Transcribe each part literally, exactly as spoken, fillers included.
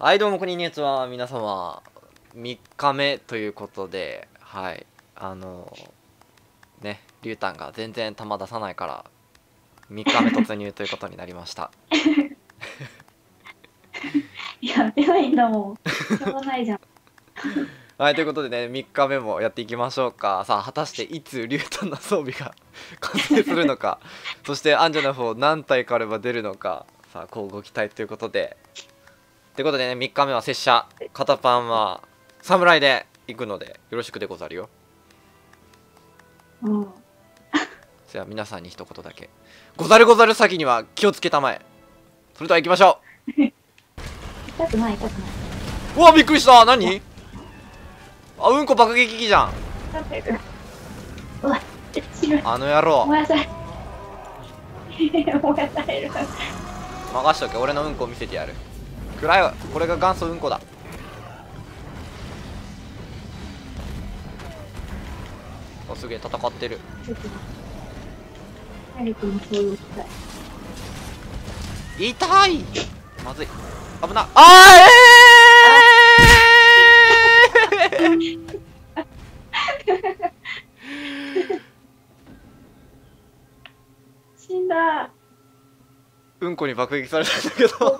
はい、どうもこんにちは。皆様、みっかめということで、はい、あのね、リュウタンが全然球出さないから、みっかめ突入ということになりました。 やってないんだもん。しょうがないじゃん。 はい、ということでね、みっかめもやっていきましょうか。さあ、果たしていつリュウタンの装備が完成するのか、そしてアンジェの方何体かあれば出るのか、さあ、こうご期待ということで。ということでね、みっかめは拙者、片パンは侍で行くので、よろしくでござるよ。 うん。 じゃあ皆さんに一言だけ。ござるござる先には気をつけたまえ。それでは行きましょ痛くない痛くない。 う。うわ、びっくりした。何あ、うんこ爆撃機じゃん。 痛くない。うわ、白い。 あの野郎。 燃やされ。燃やされる。 任しとけ。俺のうんこを見せてやる。暗いわ。これが元祖うんこだ。あ、すげえ戦ってる。 早くもそういうしたい。 痛い。まずい。危ない。あーえー死んだ。 うんこに爆撃されたんだけど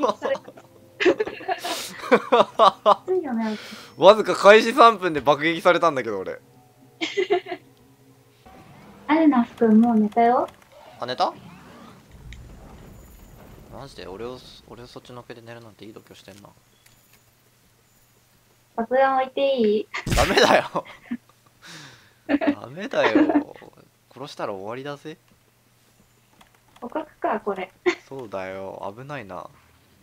ついよね。 わずか開始さんぷんで爆撃されたんだけど俺。 アレナフ君もう寝たよ。 あ、寝た？マジで俺を俺をそっちのけで寝るなんていい度胸してんな。 爆弾置いていい？ ダメだよダメだよ。殺したら終わりだぜ。 捕獲かこれ。 そうだよ、危ないな。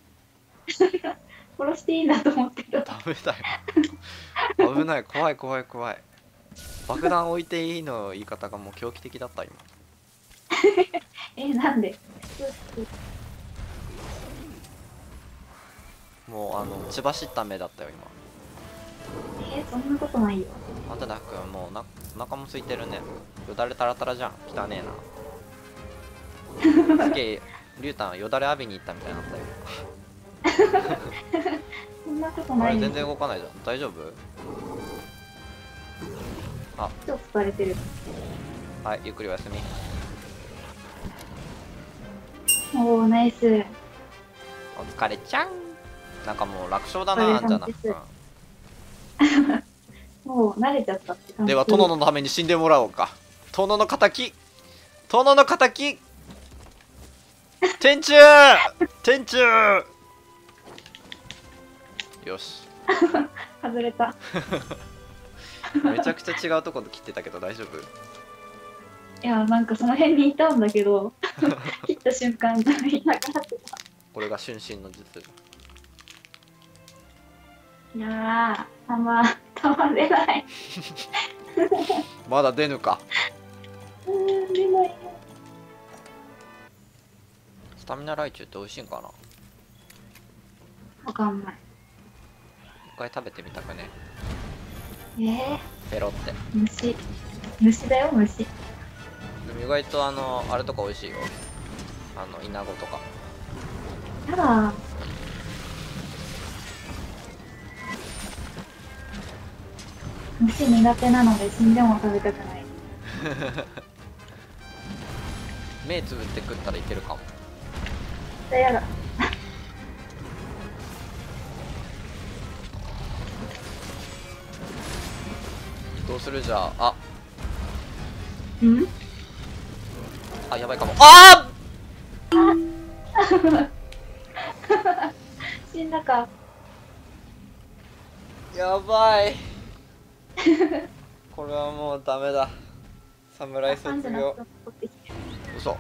殺していいんだと思ってた。 ダメだよ危ない、怖い怖い怖い。爆弾置いていいの言い方がもう狂気的だった今。 え、なんで？ もうあの血走った目だったよえー、そんなことないよ。 今。あんたなくんもうなお腹も空いてるね。よだれタラタラじゃん。汚ねえな。すげえリュウタンよだれ浴びに行ったみたいになったよそんなことあないよ。 れ全然動かないじゃん。大丈夫？あ、 超疲れてる。 はい、ゆっくりお休み。 おー、ナイス。 お疲れちゃん。なんかもう楽勝だな、あんじゃなくん。 もう慣れちゃったって感じ。 では殿のために死んでもらおうか。殿の敵、殿の敵、天柱天柱。よし外れた。 めちゃくちゃ違うところ切ってたけど大丈夫？ いや、なんかその辺にいたんだけど、切った瞬間、いなくなってた。 これが春心の術。 いやー、たま、たま出ない。 まだ出ぬか。 うーん、出ないよ。 スタミナライチュウって美味しいんかな？ わかんない。 一回食べてみたくね？ えー、 ペロって。 虫。虫だよ、虫。 でも意外とあのあれとか美味しいよ。あのイナゴとか。 やだ。虫苦手なので死んでも食べたくない。 目つぶって食ったらいけるかも。 やだ。 どうするじゃあ。 ん？ あ、やばいかも。あ死んだか。 やばいこれはもうダメだ。侍卒業。嘘。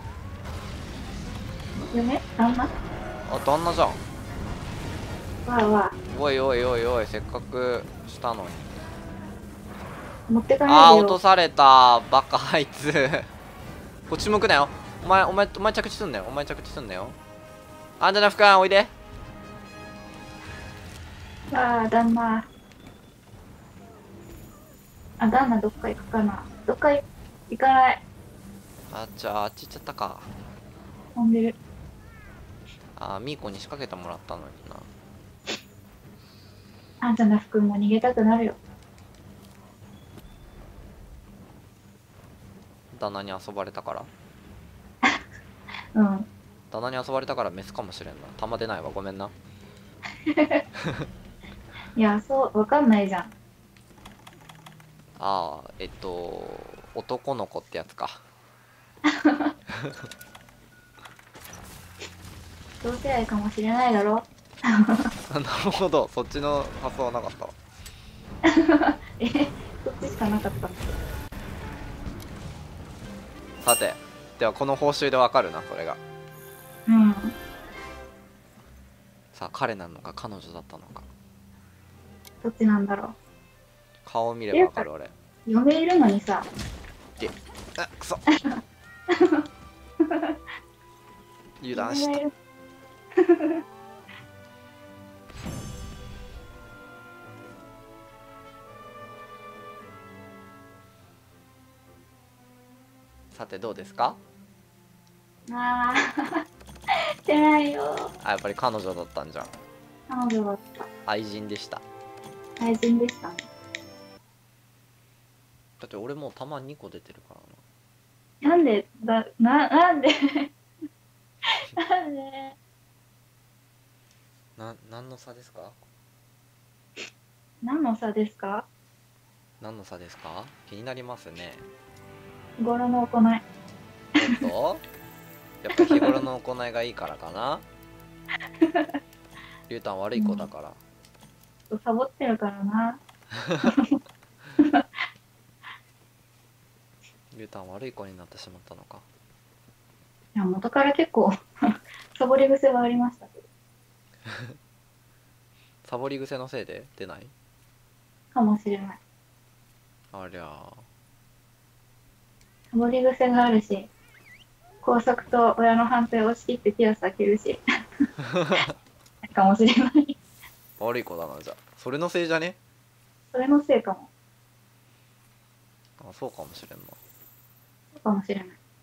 嫁？旦那？ あ、旦那じゃん。 わあわあ。 おいおいおいおい、せっかくしたのに。 持ってかないでよ。 あー、落とされた。バカあいつこっち向くなよ。お前お前お前着地すんなよ。お前着地すんなよ。アンジェラフカンおいで。 わあ、旦那。あ、旦那どっか行くかな。どっか行かない。 あ、じゃああっち行っちゃったか。 飛んでる。 あー、ミーコに仕掛けてもらったのにな。 あんたの服も逃げたくなるよ。 旦那に遊ばれたから。 うん。 旦那に遊ばれたからメスかもしれんな。弾出ないわ、ごめんな。 いや、そう、わかんないじゃん。 ああ、えっと男の子ってやつか。 同性愛かもしれないだろ。 なるほど、そっちの発想はなかったわ。 え、そっちしかなかったんだけど。 さて、ではこの報酬でわかるな、それが。 うん。 さあ、彼なのか彼女だったのか。 どっちなんだろう。 顔を見ればわかる俺。 嫁いるのにさ。 で、あ、くそ。油断した。さてどうですか。 ああ、してないよ。 あ、やっぱり彼女だったんじゃん。 彼女だった。 愛人でした。 愛人でしたね。 だって俺もう弾にこ出てるからな。なんでだ、な、なんでなんでな。な、何の差ですか。 何の差ですか。 何の差ですか。気になりますね。 日頃の行い。 おっとやっぱり日頃の行いがいいからかな。リュウタン悪い子だから、 うん、サボってるからな。 リュウタン悪い子になってしまったのか。 いや、元から結構サボり癖はありましたけど。 サボり癖のせいで出ない。 かもしれない。 ありゃサボり癖があるし、校則と親の反対を押し切ってピアス開けるし。かもしれない。 悪い子だな。じゃあそれのせいじゃね。 それのせいかも。 あ、そうかもしれんな。 そうかもしれない。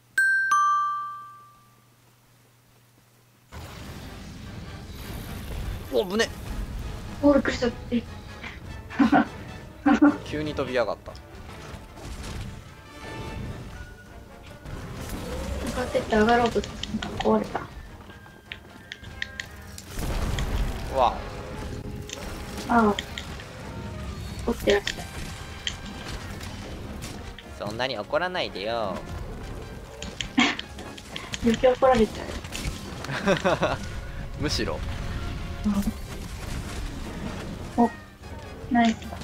お、ぶね。 お、びっくりした。え急に飛び上がった。 向かってって上がろうとしたら壊れた。 うわ、 ああ、怒ってらっしゃる。 そんなに怒らないでよ。 余計怒られちゃう。 むしろ。 うん、お、ナイスだ。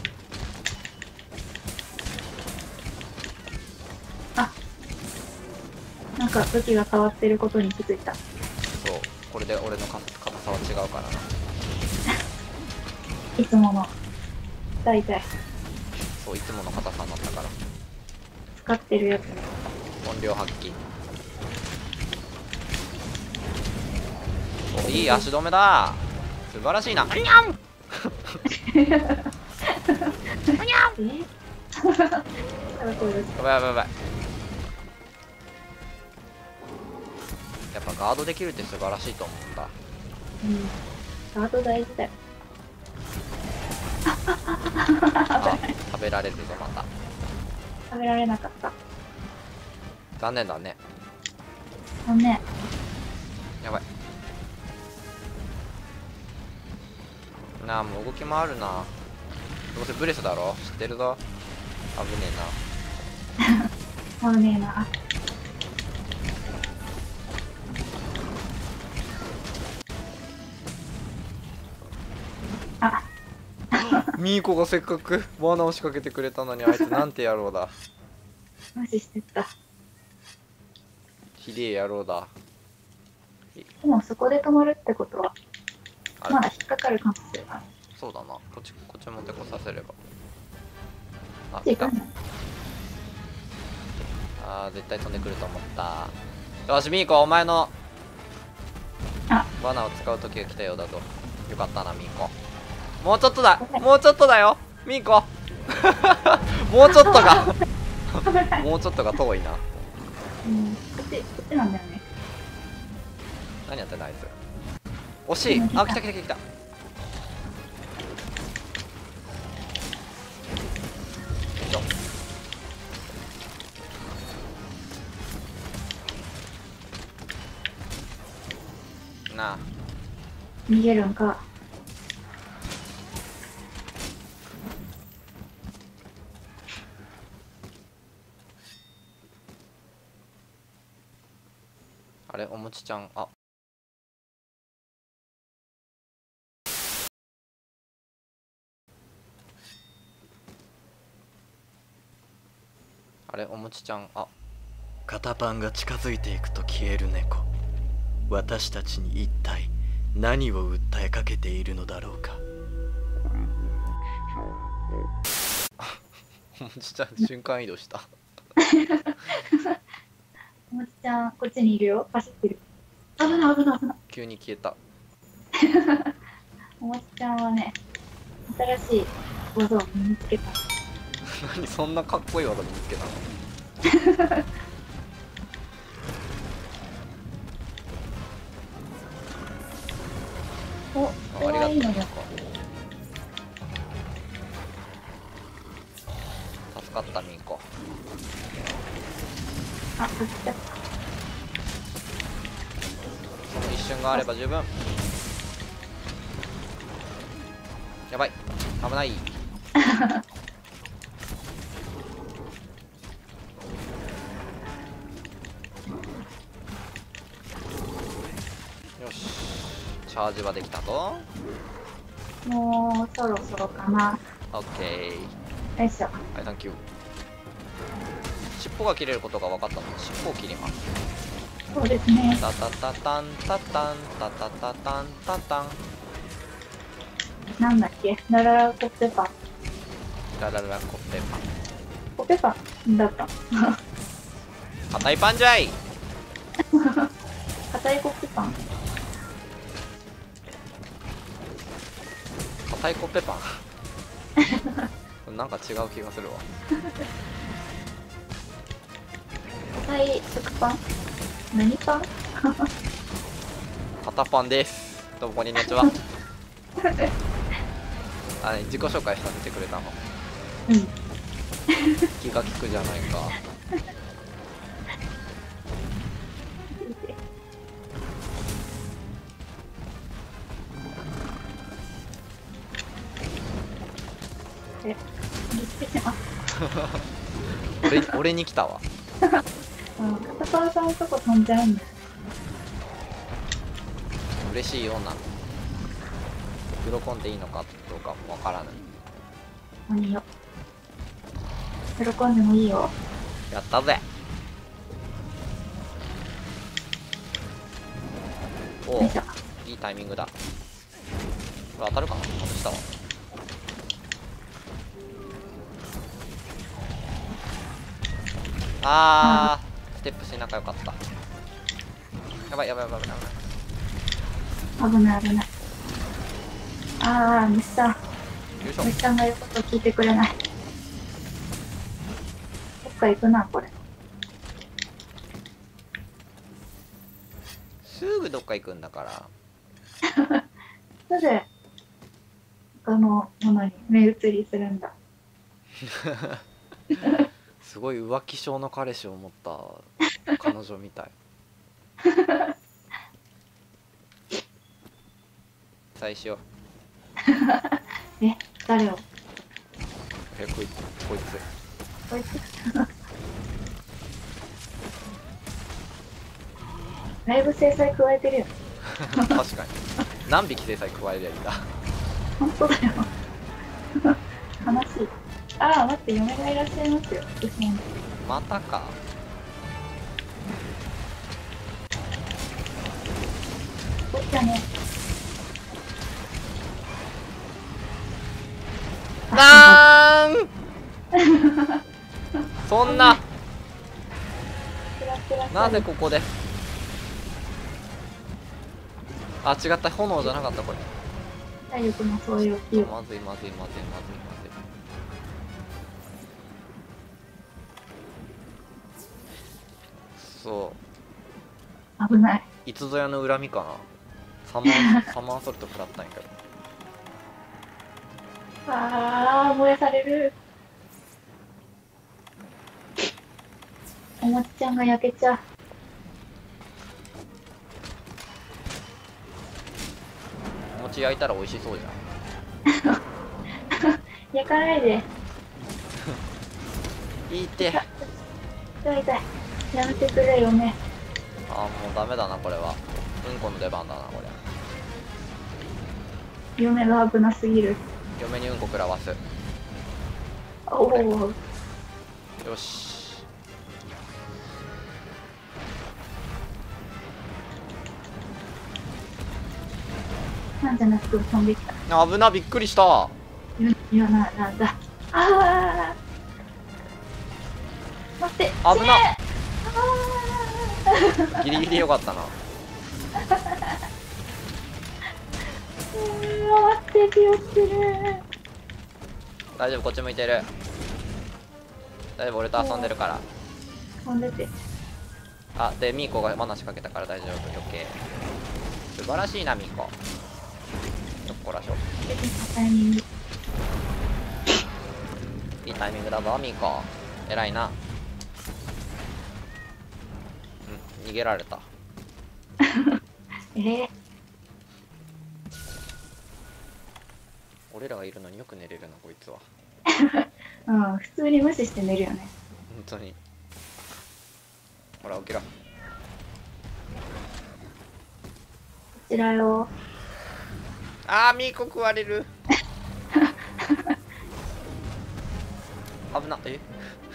あ、なんか武器が変わってることに気づいた。 そう、これで俺の硬さは違うからな。 いつもの大体そう、いつもの硬さになったから。 使ってるやつ。 音量発揮。お、いい足止めだ。素晴らしいな。にゃん。 えやばいやばいやばい。やっぱガードできるって素晴らしいと思うんだ。 うん、ガード大事だよ。 あ、食べられるぞまた。 食べられなかった。 残念だね。 残念。 やばいなあ。もう動き回るな。どうせブレスだろ、知ってるぞ。危ね危ねえな。あ、 ミーコがせっかく罠を仕掛けてくれたのに、あいつなんて野郎だ。 無視してった。 ひでえ野郎だ。 でもそこで止まるってことはあれ、 まだ引っかかる可能性がある。 そうだな。こっちこっち持ってこさせれば。あ、来た。 時間ない。 あー、絶対飛んでくると思った。よし、ミーコ、お前のあ、 罠を使う時が来たようだぞ。よかったな、ミーコ。もうちょっとだ、もうちょっとだよ、ミーコ。もうちょっとがもうちょっとが遠いな。 うん、こっち、こっちなんだよね。 何やってんだあいつ。惜しい。あ、来た来た来た来た。 な。 逃げるんか。 あれおもちちゃん、ああれおもちちゃん、あ肩パンが近づいていくと消える猫。私たちに一体何を訴えかけているのだろうか。 おもちちゃん瞬間移動した。 おもちちゃん、こっちにいるよ。走ってる。危ない危ない危ない。 急に消えた。 おもちちゃんはね、新しい技を身につけた。 何そんなかっこいい技見つけたの。 お、 あこれはいいのよ。 助かったミンコ。 あ、そっちだ。 その一瞬があれば十分。やばい危ない。よしチャージはできたぞ。 もうそろそろかな。 オッケー。 よいしょ。 はいサンキュー。尻尾が切れることが分かったので尻尾を切ります。 そうですね。 タタタタンタタンタタタタンタタン。 なんだっけ、ラララコッペパン。 ラララコッペパン。 コッペパンだった。 硬いパンじゃい。 硬いコッペパン。 硬いコッペパン。なんか違う気がするわ。 硬い食パン。何パン？ 肩パンです。どうもこんにちは。あれ自己紹介させてくれたの。 うん。 気が利くじゃないか。 え、見つけてます。 俺俺に来たわ。 うん、片川さんのとこ飛んじゃうんだよ。 嬉しいような。喜んでいいのかどうかもわからない。 何よ。喜んでもいいよ。 やったぜ。おおよいしょ。 いいタイミングだ。これ当たるかな。外したわ。あーステップしなきゃよかった。やばいやばいやばいやばい。 危ない危ない。ああ、虫さん。 よいしょ。 虫さんが言うこと聞いてくれない。どっか行くな、これ。 すぐどっか行くんだから。 なぜ他のものに目移りするんだ。 すごい浮気症の彼氏を持った彼女みたい。最初え、誰を？ えこいつこいつこいつだいぶ制裁加えてるよ。 確かに何匹制裁加えりゃいいんだ。 本当だよ。悲しい。ああ、待って、嫁がいらっしゃいますよ。後ろに。 またか。 こっちはね。 なーんそんなつらつらなぜここで。あ違った、炎じゃなかったこれ。 体力のそういう気を。 まずいまずいまずいまずいまずい。そう危ない。 いつぞやの恨みかな。サマーサマーソルト食らったんやけど。 ああ、燃やされる。おもちちゃんが焼けちゃう。 餅焼いたら美味しそうじゃ焼かないで。 ん。いいって。 痛い痛い。やめてくれよね。 あーもうダメだなこれは。うんこの出番だなこれ。 嫁が危なすぎる。 嫁にうんこ食らわす。 おお。 よし。 なんじゃなく飛んできた。 あ危な、びっくりした。 いやな、なんだ。ああ。待って。 危な死ねあギリギリよかったな。 あ。うーん、待って、気をつける。 大丈夫、こっち向いてる。大丈夫、俺と遊んでるから。 飛んでて。 あでミーコが罠仕掛けたから大丈夫。余計素晴らしいなミーコ。よっこらしょ。 出てきたタイミング。 いいタイミングだぞミーコ。偉いな。うん逃げられた。 えー、 俺らがいるのによく寝れるなこいつは。 うん、普通に無視して寝るよね。 本当に。ほら起きろ。 こちらよ。 あーミーコ食われる。危な。え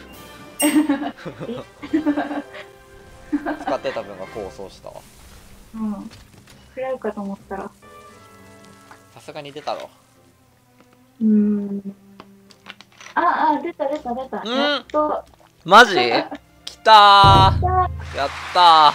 使ってた分が功を奏したわ。 うん。食らうかと思ったら。 さすがに出たろ。 うーん。ああ、出た出た出た。 うんやっと。 マジきたー。やった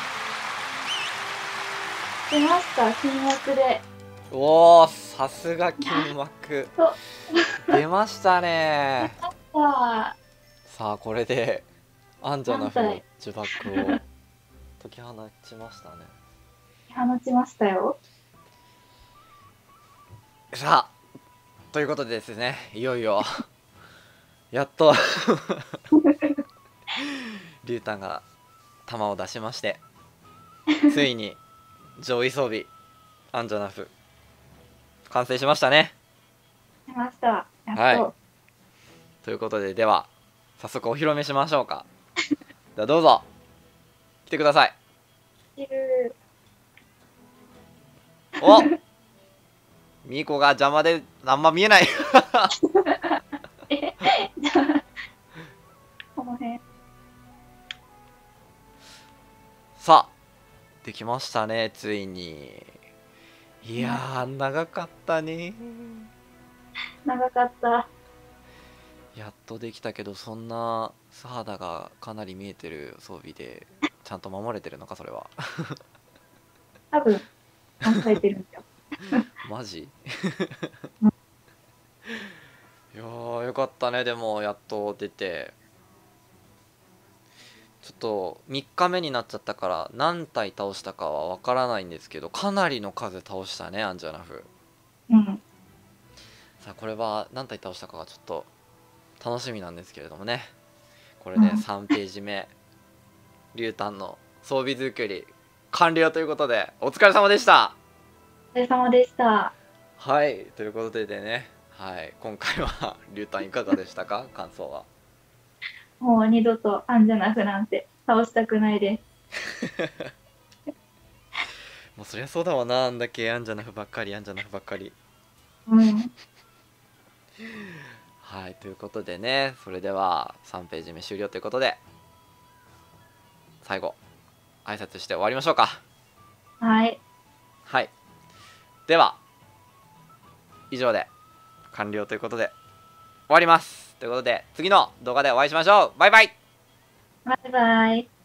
出ました、金額で。 ー。おーさすが金幕と。 出ましたねー。 さあ、 さあこれでアンジャナフの何体呪縛を解き放ちましたね。 放ちましたよ。 さあということでですね、いよいよやっとリュウタンが弾を出しまして、ついに上位装備アンジャナフ完成しましたね。 出ました。やっと。 はいということで、では早速お披露目しましょうか。ではどうぞ来てください。 いるおミーコが邪魔であんま見えない。 え、じゃあ、この辺。 さあできましたねついに。いやー長かったね。 長かった。 やっとできたけど、そんな素肌がかなり見えてる装備でちゃんと守れてるのかそれは。 多分、考えてるんだよ。 マジいやーよかったね。でもやっと出て、ちょっとみっかめになっちゃったから何体倒したかはわからないんですけど、かなりの数倒したねアンジャナフ。 うん。 さあこれは何体倒したかがちょっと楽しみなんですけれどもね。これでさんページ目、リュウタンの装備作り完了ということで、お疲れ様でした。 お疲れ様でした。 はいということでね、はい今回はリュウタンいかがでしたか感想は。 もう二度とアンジャナフなんて倒したくないです。 もうそりゃそうだわな、あんだけアンジャナフばっかりアンジャナフばっかり。 うん。 はいということでね、それではさんページ目終了ということで、最後挨拶して終わりましょうか。 はい。 はいでは以上で完了ということで終わります。ということで次の動画でお会いしましょう。バイバイ。 バイバイ。